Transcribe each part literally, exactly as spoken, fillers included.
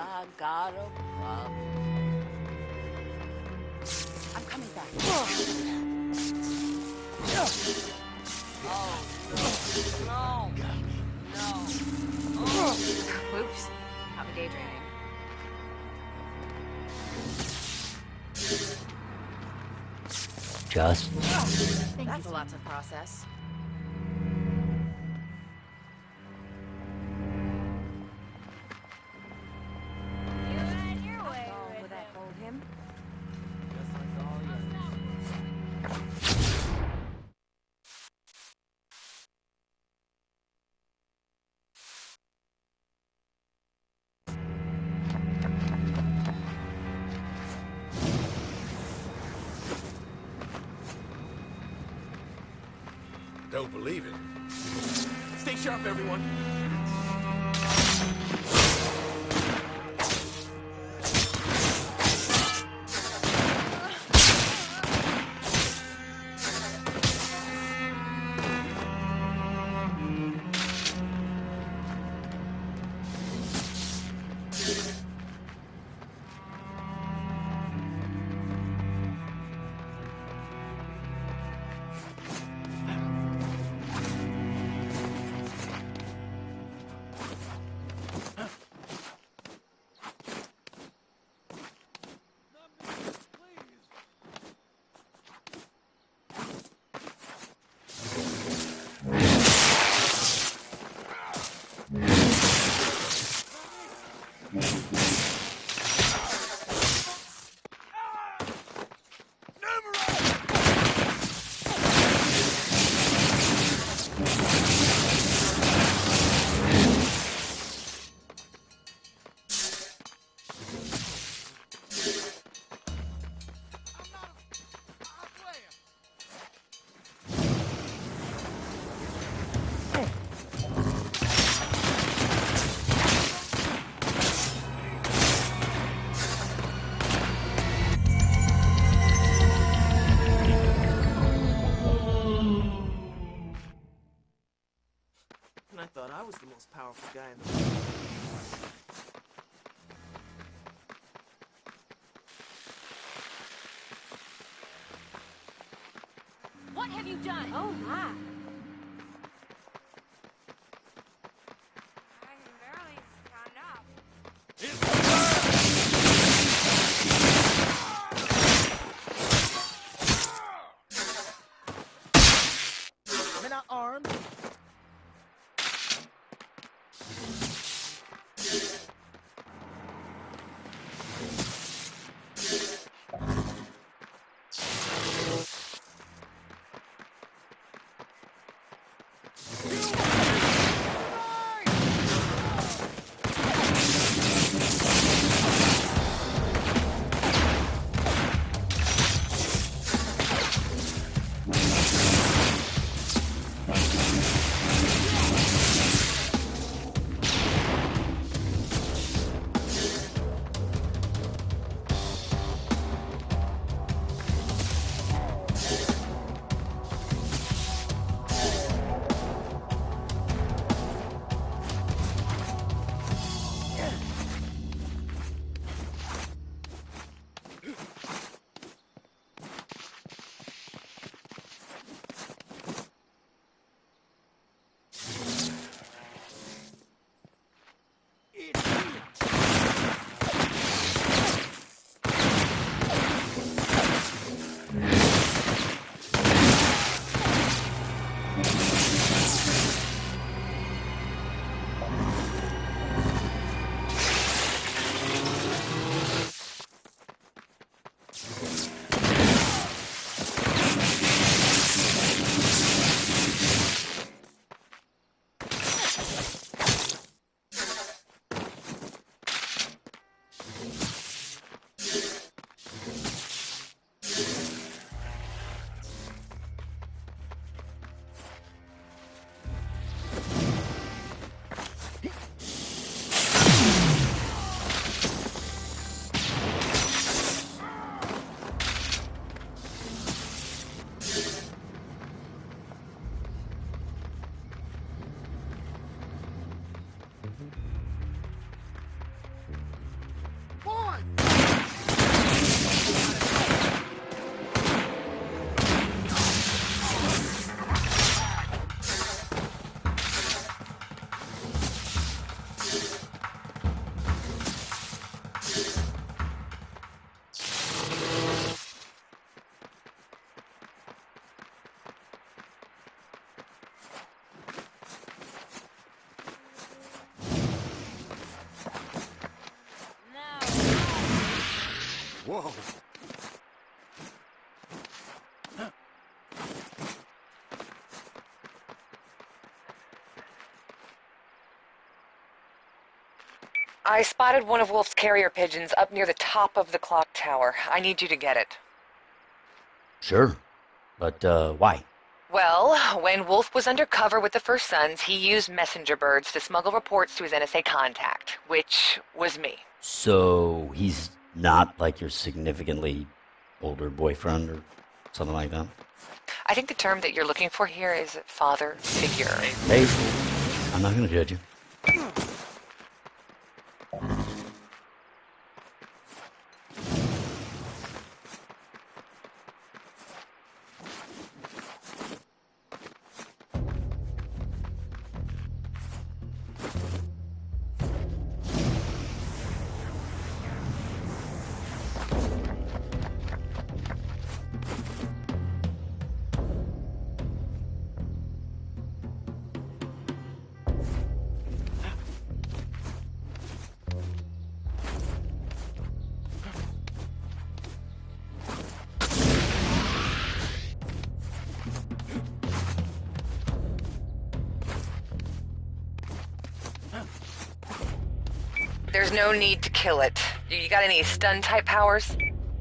I got a problem. I'm coming back. Oh, no. No. No. Oh. Whoops. Got me daydreaming. Just. Thank That's you. a lot to process. You had your way Oh, with would that him. hold him? Just like all yours. Don't believe it. Stay sharp, everyone. I thought I was the most powerful guy in the world. What have you done? Oh, my. I can barely stand up. I'm not armed. Whoa. I spotted one of Wolf's carrier pigeons up near the top of the clock tower. I need you to get it. Sure. But, uh, why? Well, when Wolf was undercover with the First Sons, he used messenger birds to smuggle reports to his N S A contact, which was me. So, he's not like your significantly older boyfriend or something like that? I think the term that you're looking for here is father figure. Hey, I'm not gonna judge you. There's no need to kill it. You got any stun-type powers?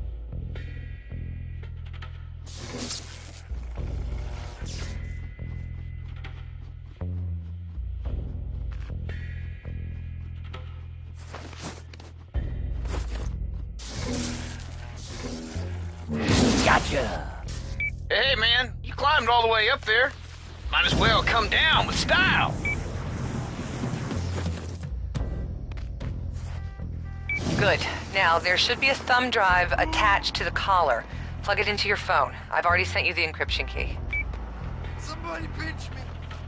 Gotcha! Hey, man, you climbed all the way up there. Might as well come down with style. Good. Now, there should be a thumb drive attached to the collar. Plug it into your phone. I've already sent you the encryption key. Somebody pinch me.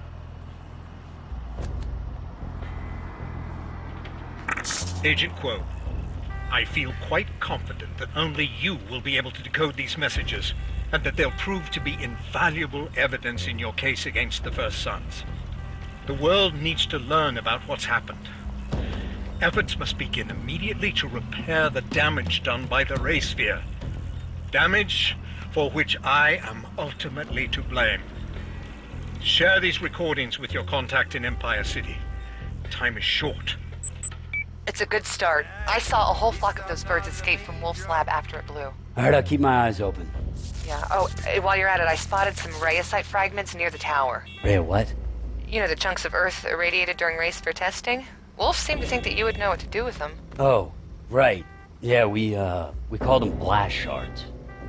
Agent Quo, I feel quite confident that only you will be able to decode these messages, and that they'll prove to be invaluable evidence in your case against the First Sons. The world needs to learn about what's happened. Efforts must begin immediately to repair the damage done by the Marais sphere. Damage for which I am ultimately to blame. Share these recordings with your contact in Empire City. Time is short. It's a good start. I saw a whole flock of those birds escape from Wolf's lab after it blew. Alright, I'll keep my eyes open. Yeah. Oh, eh, while you're at it, I spotted some Marais fragments near the tower. Ray, what? You know, the chunks of Earth irradiated during Marais sphere testing? Wolf seemed to think that you would know what to do with them. Oh, right. Yeah, we, uh, we called them blast shards.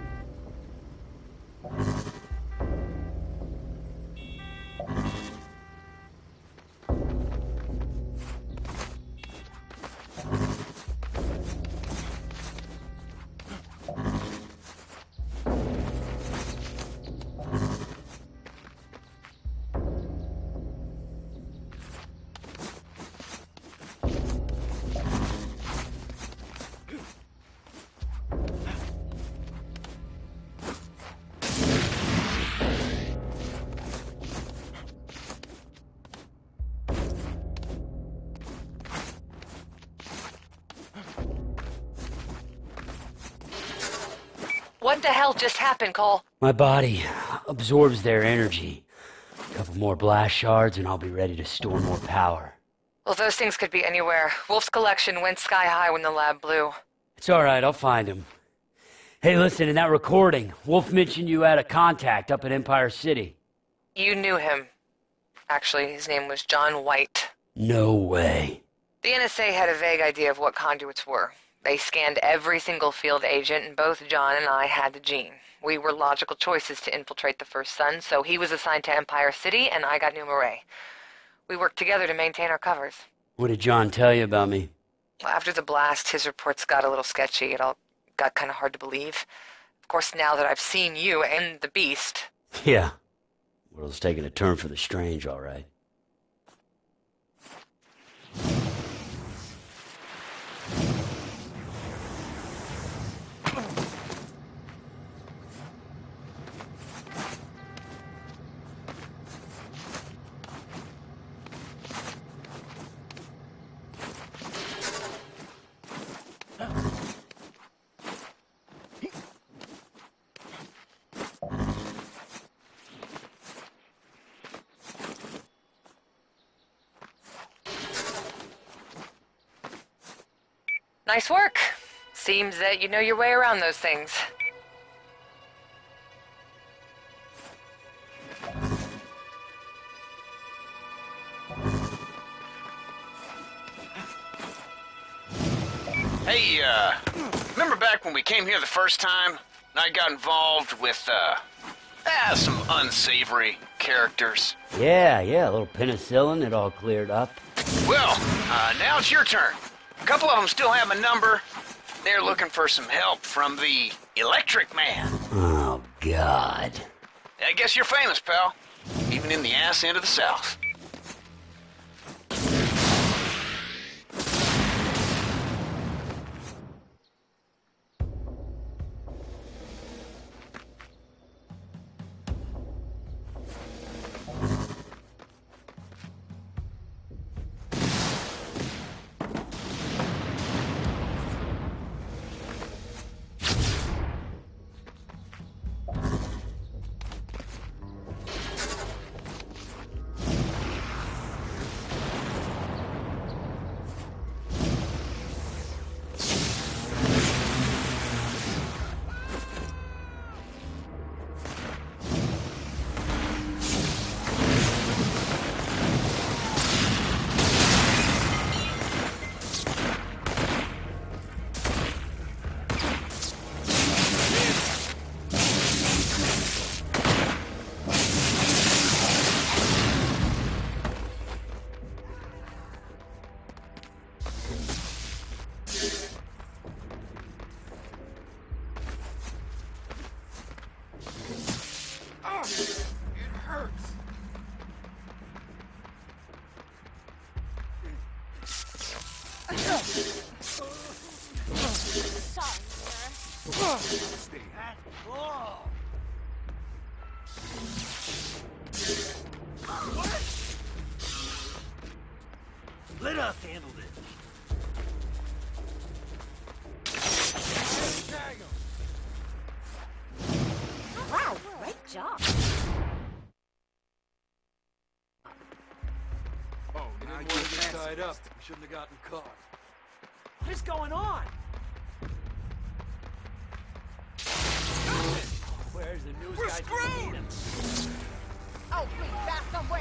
What the hell just happened, Cole? My body absorbs their energy. A couple more blast shards and I'll be ready to store more power. Well, those things could be anywhere. Wolf's collection went sky high when the lab blew. It's alright, I'll find him. Hey, listen, in that recording, Wolf mentioned you had a contact up at Empire City. You knew him. Actually, his name was John White. No way. The N S A had a vague idea of what conduits were. They scanned every single field agent, and both John and I had the gene. We were logical choices to infiltrate the First Son, so he was assigned to Empire City, and I got New Marais. We worked together to maintain our covers. What did John tell you about me? Well, after the blast, his reports got a little sketchy. It all got kind of hard to believe. Of course, now that I've seen you and the Beast... Yeah. World's taking a turn for the strange, all right. Nice work. Seems that you know your way around those things. Hey, uh, remember back when we came here the first time? And I got involved with, uh, ah, some unsavory characters. Yeah, yeah, a little penicillin, it all cleared up. Well, uh, now it's your turn. A couple of them still have a number. They're looking for some help from the Electric Man. Oh, God. I guess you're famous, pal. Even in the ass end of the South. Let us handle this. Wow, great job. Oh, now you get tied up. We shouldn't have gotten caught. What is going on? Where's the news guy? We're screwed! Oh, please, fast somewhere.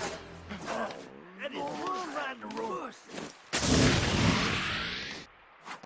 That is one riding the road.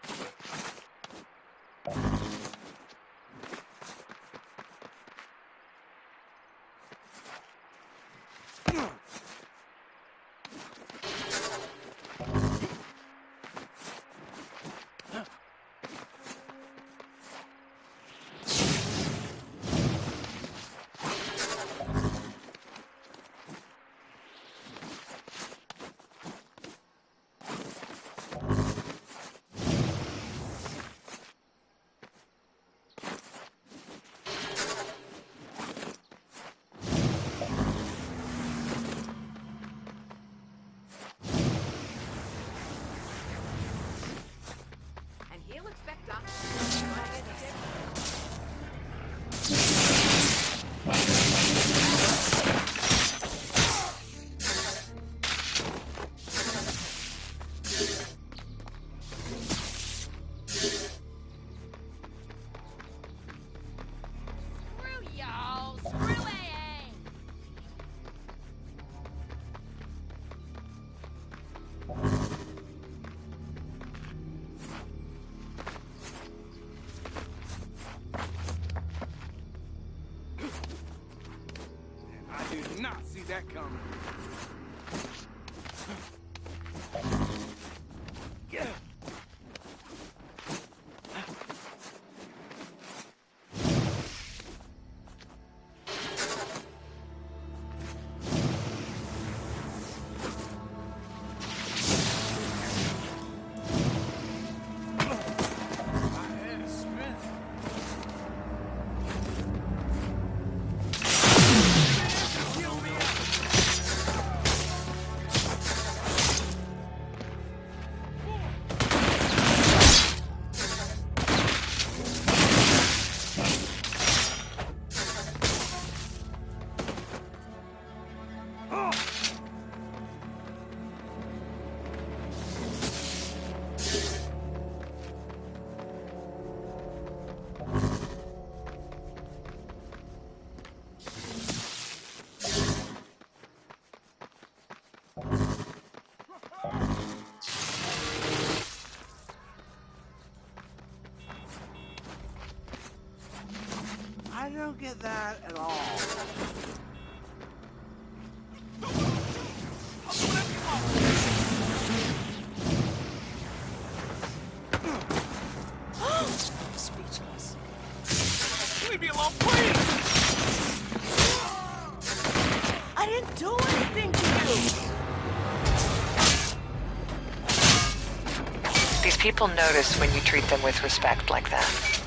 don't get that at all. Speechless. Leave me alone, please! I didn't do anything to you! These people notice when you treat them with respect like that.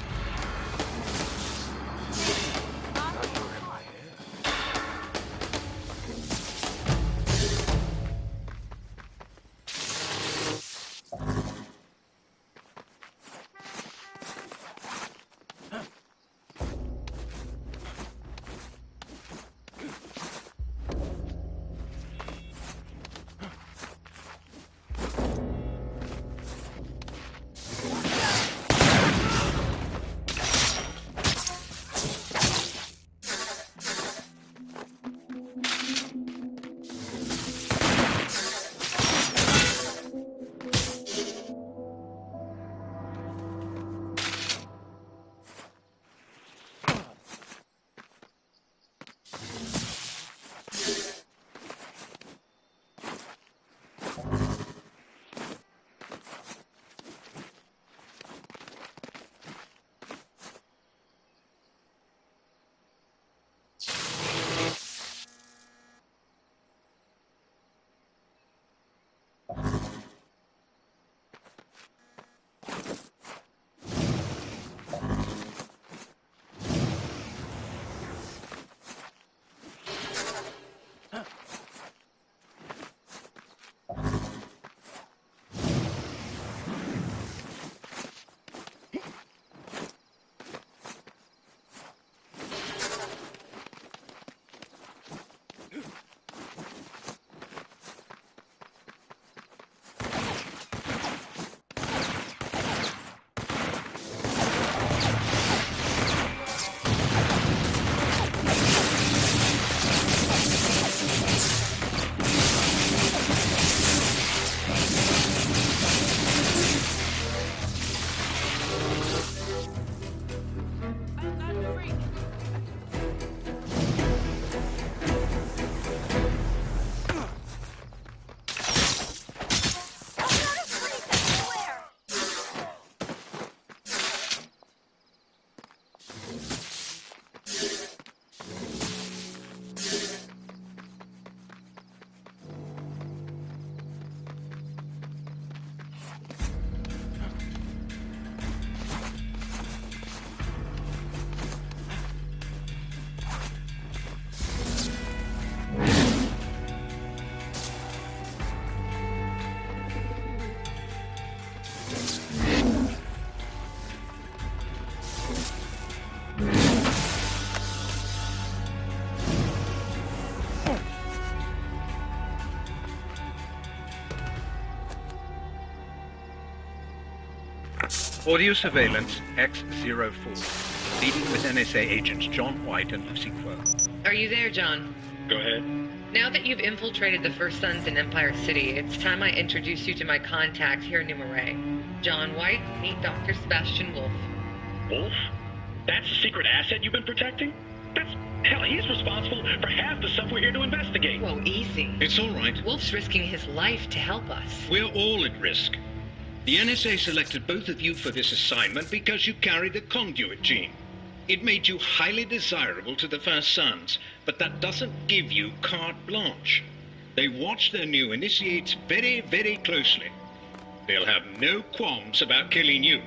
Audio surveillance X zero four. Leading with N S A agents John White and Lucy Quirk. Are you there, John? Go ahead. Now that you've infiltrated the First Sons in Empire City, it's time I introduce you to my contact here in Marais. John White, meet Doctor Sebastian Wolf. Wolf? That's the secret asset you've been protecting? That's... hell, he's responsible for half the stuff we're here to investigate. Whoa, easy. It's all right. Wolf's risking his life to help us. We're all at risk. The N S A selected both of you for this assignment because you carry the conduit gene. It made you highly desirable to the First Sons, but that doesn't give you carte blanche. They watch their new initiates very, very closely. They'll have no qualms about killing you.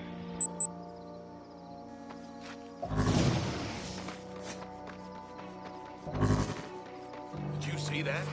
Did you see that?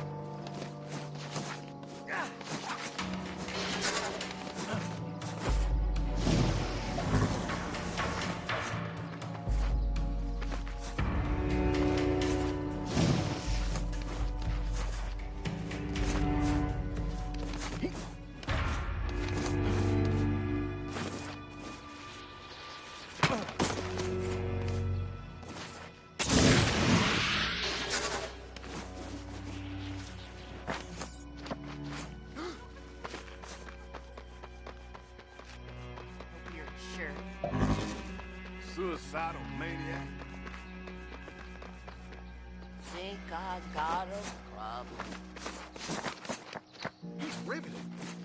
Suicidal maniac. I got a problem. He's riveted.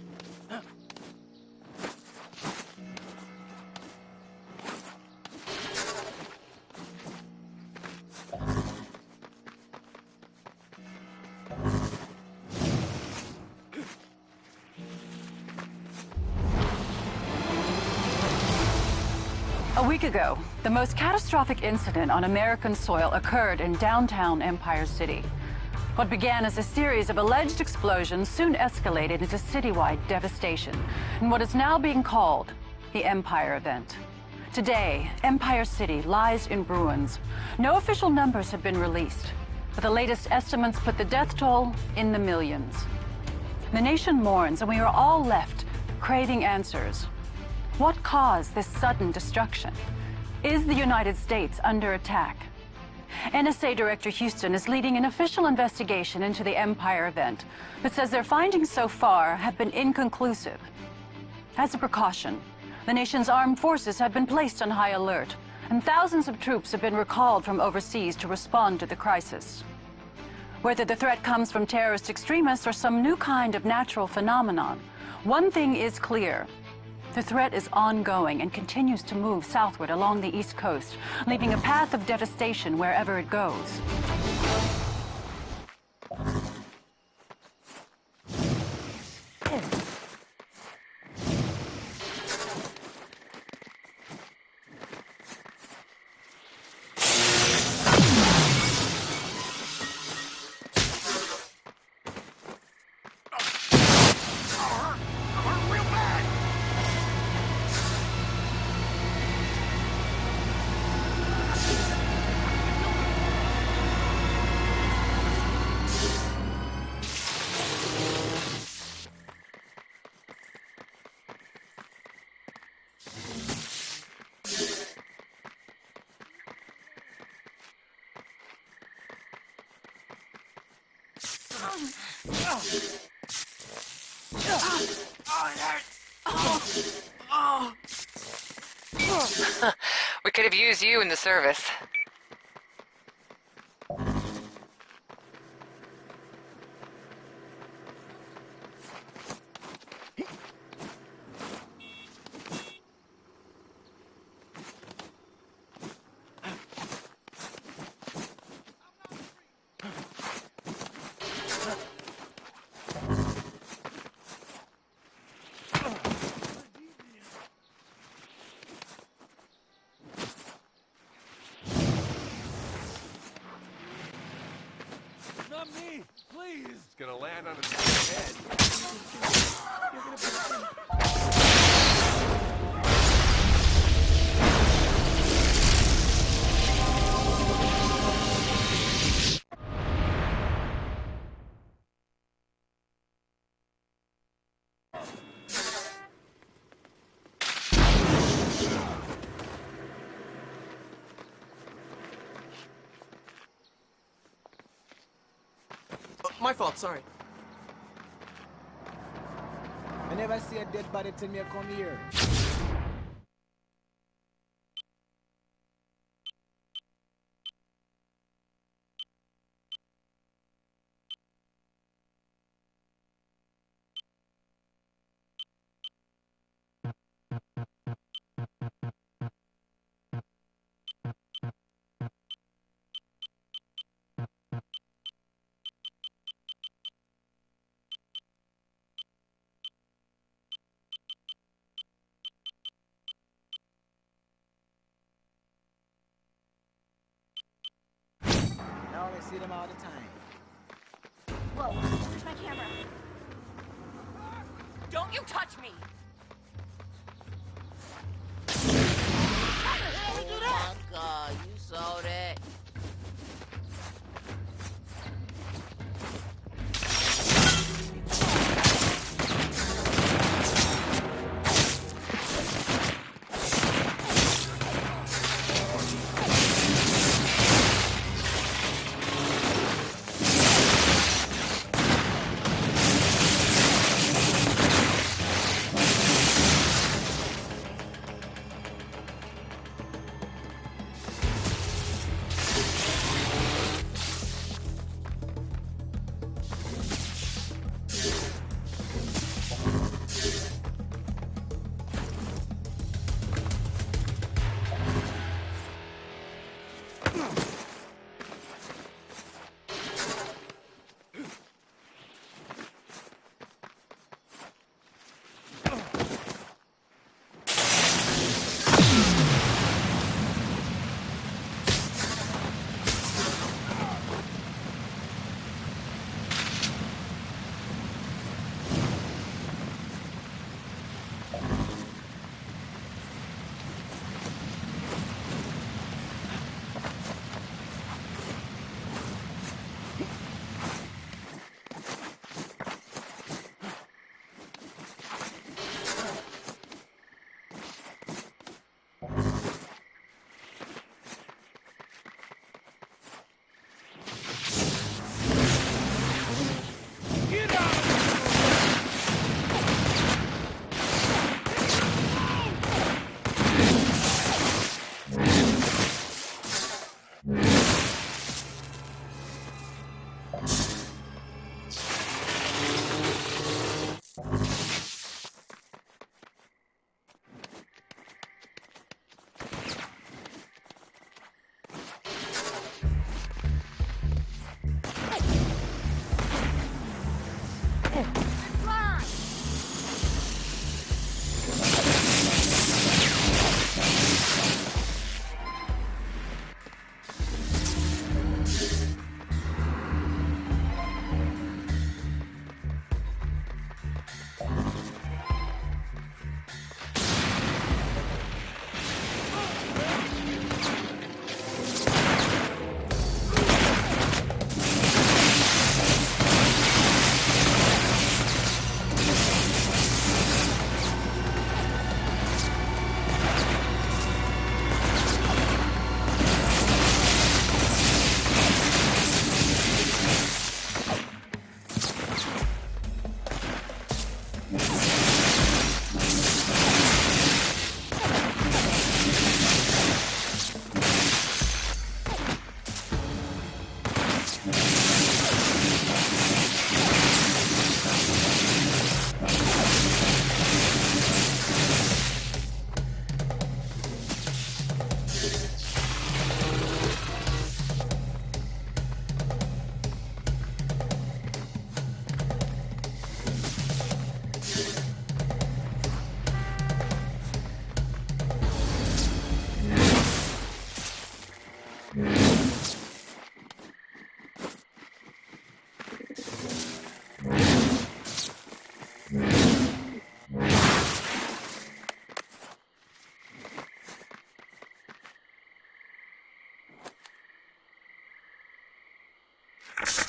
A week ago, the most catastrophic incident on American soil occurred in downtown Empire City. What began as a series of alleged explosions soon escalated into citywide devastation in what is now being called the Empire Event. Today, Empire City lies in ruins. No official numbers have been released, but the latest estimates put the death toll in the millions. The nation mourns, and we are all left craving answers. What caused this sudden destruction? Is the United States under attack? N S A Director Houston is leading an official investigation into the Empire Event, but says their findings so far have been inconclusive. As a precaution, the nation's armed forces have been placed on high alert, and thousands of troops have been recalled from overseas to respond to the crisis. Whether the threat comes from terrorist extremists or some new kind of natural phenomenon, one thing is clear. The threat is ongoing and continues to move southward along the East Coast, leaving a path of devastation wherever it goes. We could have used you in the service. Not me! Please! It's gonna land on his head. You're gonna be... My fault, sorry. I never see a dead body till me come here. I see them all the time. Whoa, where's my camera? Don't you touch me! How the hell did we do that? Oh my God, you saw that?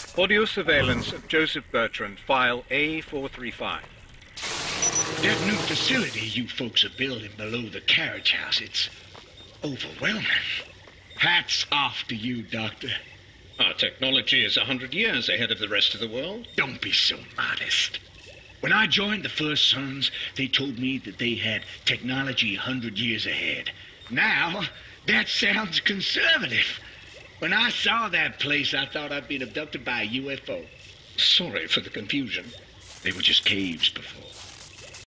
Audio surveillance of Joseph Bertrand, file A four thirty-five. That new facility you folks are building below the carriage house, it's overwhelming. Hats off to you, Doctor. Our technology is a hundred years ahead of the rest of the world. Don't be so modest. When I joined the First Sons, they told me that they had technology a hundred years ahead. Now, that sounds conservative. When I saw that place, I thought I'd been abducted by a U F O. Sorry for the confusion. They were just caves before.